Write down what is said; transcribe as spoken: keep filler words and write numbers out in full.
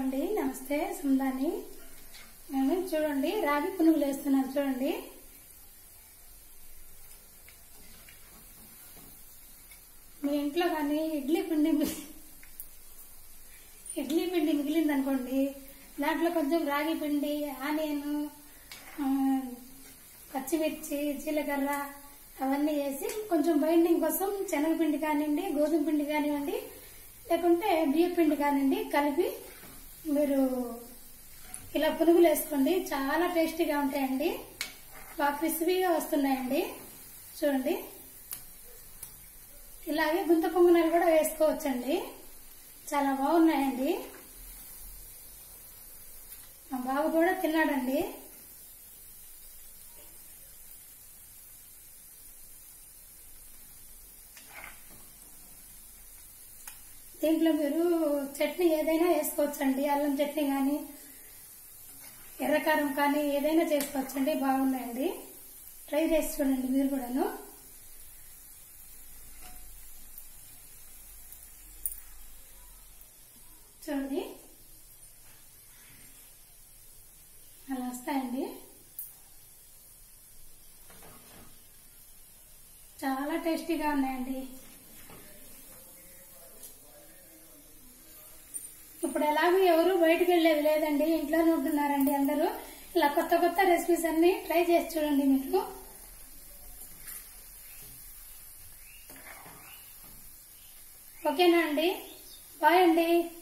అండి, నమస్తే. సుందాని. నేను చూడండి రాగి పునుగులు వేస్తున్నాను. చూడండి మీ ఇంట్లో కానీ ఇడ్లీ పిండి ఇడ్లీ పిండి మిగిలింది అనుకోండి, దాంట్లో కొంచెం రాగి పిండి, ఆనియన్, పచ్చిమిర్చి, జీలకర్ర అవన్నీ వేసి కొంచెం బైండింగ్ కోసం శనగపిండి కానివ్వండి, గోధుమ పిండి కానివ్వండి, లేకుంటే బియ్య పిండి కానివ్వండి కలిపి మీరు ఇలా పునుగులు వేసుకోండి. చాలా టేస్టీగా ఉంటాయండి, బాగా క్రిస్పీగా వస్తున్నాయండి. చూడండి ఇలాగే గుంత పొంగనాలు కూడా వేసుకోవచ్చండి, చాలా బాగున్నాయండి. మా బాబు కూడా తిన్నాడండి. దీంట్లో మీరు చట్నీ ఏదైనా వేసుకోవచ్చండి, అల్లం చట్నీ కానీ ఎర్రకారం కానీ ఏదైనా చేసుకోవచ్చండి, బాగున్నాయండి. ట్రై చేసి చూడండి మీరు కూడాను. చూడండి అలా వస్తాయండి, చాలా టేస్టీగా ఉన్నాయండి. ఇప్పుడు ఎలాగో ఎవరు బయటకు వెళ్ళేది లేదండి, ఇంట్లోనే ఉంటున్నారండి అందరూ. ఇలా కొత్త కొత్త రెసిపీస్ అన్ని ట్రై చేసి చూడండి మీరు. ఓకేనా అండి? బాయ్ అండి.